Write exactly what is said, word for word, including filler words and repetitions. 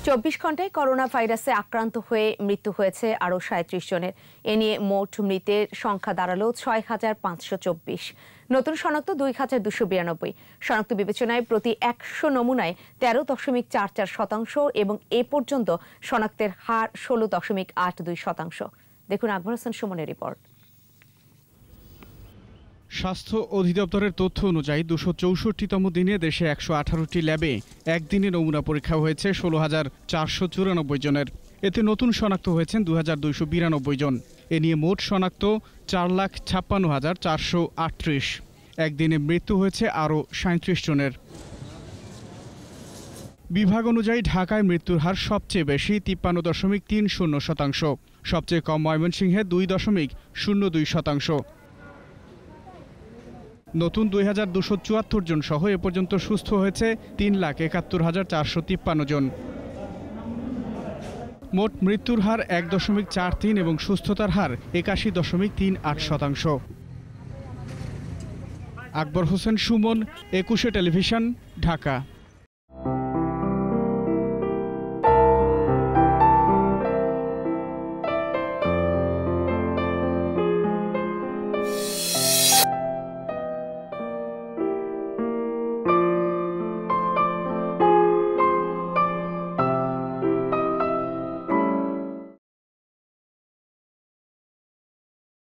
চব্বিশ ঘন্টায় করোনা ভাইরাসে আক্রান্ত হয়ে মৃত্যু হয়েছে আরও সাঁত্রিশ জনের। এ নিয়ে মোট মৃতের সংখ্যা দাঁড়ালো ছয় হাজার পাঁচশো চব্বিশ। নতুন শনাক্ত দুই হাজার দুশো বিরানব্বই। শনাক্ত বিবেচনায় প্রতি একশো নমুনায় তেরো দশমিক চার চার শতাংশ এবং এ পর্যন্ত শনাক্তের হার ষোলো দশমিক আট দুই শতাংশ। দেখুন আকবর হোসেন সুমনের রিপোর্ট। স্বাস্থ্য অধিদপ্তরের তথ্য অনুযায়ী দুশো চৌষট্টিতম দিনে দেশে একশো আঠারোটি ল্যাবে একদিনে নমুনা পরীক্ষা হয়েছে ষোলো হাজার চারশো চুরানব্বই জনের। এতে নতুন শনাক্ত হয়েছেন দুই হাজার দুইশো বিরানব্বই জন। এ নিয়ে মোট শনাক্ত চার লাখ ছাপ্পান্ন হাজার চারশো আটত্রিশ। একদিনে মৃত্যু হয়েছে আরও সাঁত্রিশ জনের। বিভাগ অনুযায়ী ঢাকায় মৃত্যুর হার সবচেয়ে বেশি, তিপ্পান্ন দশমিক তিন শূন্য শতাংশ। সবচেয়ে কম ময়মনসিংহে দুই দশমিক শূন্য দুই শতাংশ। নতুন দুই হাজার দুশো চুয়াত্তর জন সহ এ পর্যন্ত সুস্থ হয়েছে তিন লাখ একাত্তর হাজার চারশো তিপ্পান্ন জন। মোট মৃত্যুর হার এক দশমিক চার তিন এবং সুস্থতার হার একাশি দশমিক তিন আট শতাংশ। আকবর হোসেন সুমন, একুশে টেলিভিশন, ঢাকা।